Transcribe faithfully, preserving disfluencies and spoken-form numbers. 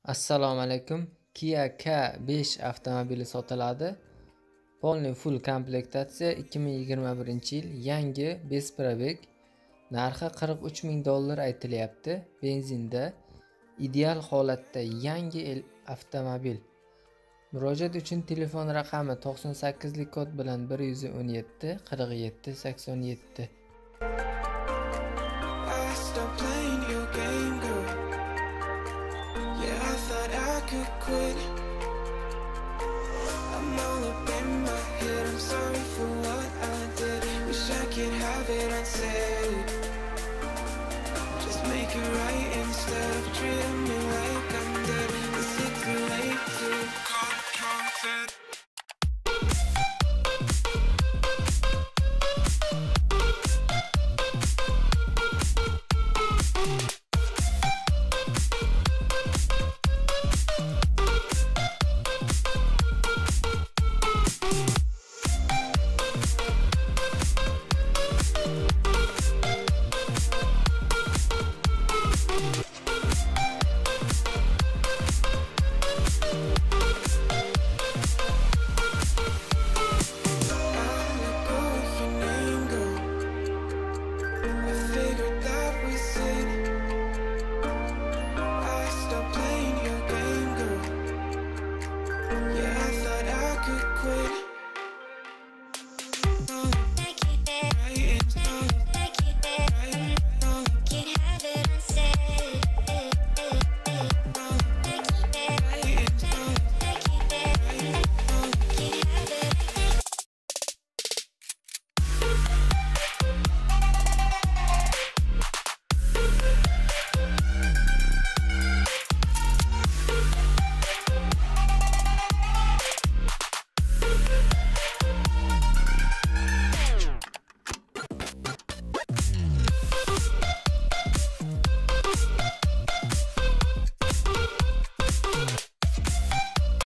Assalomu alaykum. Kia K besh avtomobili sotiladi. Polni full komplektatsiya ikki ming yigirma birinchi yil yangi besprobeg. Narxi qirq uch ming dollar aytilyapti. Benzinda ideal holatda yangi avtomobil. Murojaat uchun telefon raqami to'qson sakkizlik kod bilan bir yuz o'n yetti qirq yetti sakson yetti. Quit. I'm all up in my head. I'm sorry for what I did. Wish I could have it unsaid. Just make it right instead of treating me like I